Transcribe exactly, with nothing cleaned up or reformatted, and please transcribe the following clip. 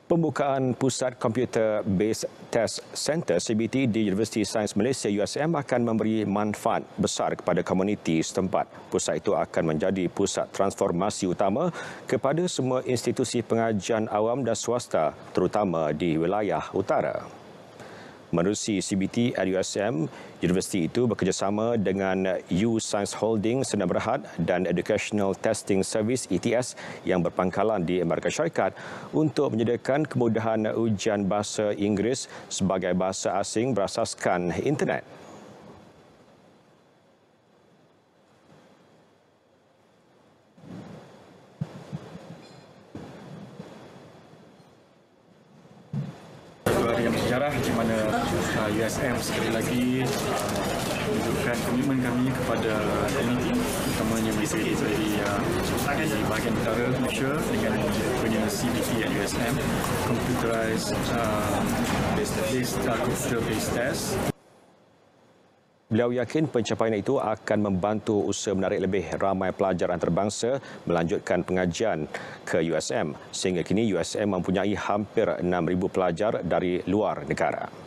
Pembukaan Pusat Computer Based Test Centre C B T di Universiti Sains Malaysia U S M akan memberi manfaat besar kepada komuniti setempat. Pusat itu akan menjadi pusat transformasi utama kepada semua institusi pengajian awam dan swasta, terutama di wilayah utara. Menerusi C B T at U S M, universiti itu bekerjasama dengan U Science Holding Sdn Bhd dan Educational Testing Service E T S yang berpangkalan di Amerika Syarikat untuk menyediakan kemudahan ujian bahasa Inggeris sebagai bahasa asing berasaskan internet. Yang bersejarah di mana uh, U S M sekali lagi uh, menunjukkan komitmen kami kepada komuniti, utamanya mereka di, uh, di bahagian utara Malaysia dengan punya C B T at U S M, computerized uh, based, uh, computer based test. Beliau yakin pencapaian itu akan membantu usaha menarik lebih ramai pelajar antarabangsa melanjutkan pengajian ke U S M. Sehingga kini U S M mempunyai hampir enam ribu pelajar dari luar negara.